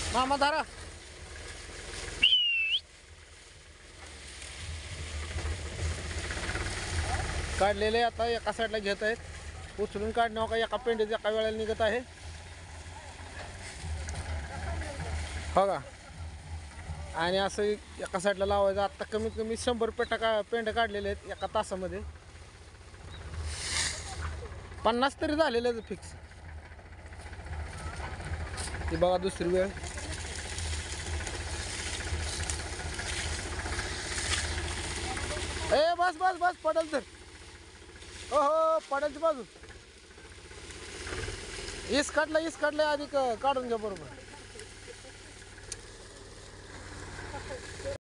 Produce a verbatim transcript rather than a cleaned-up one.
मामा धारा. काढलेले आता एका साईडला घेत आहेत. उचलून काढणं का एका पेंडीत एका वेळेला निघत आहे. हो का. आणि असं एका साईडला लावायचं. आता कमीत कमी शंभर पेटा का पेंड काढलेले आहेत एका तासामध्ये. पन्नास तरी झालेलं आहे फिक्स. ती बघा दुसरी वेळ. ए बस बस बस पडल तर. हो हो पडेलची बाजू. इस काढला इस काढला आधी काढून घ्या बरोबर.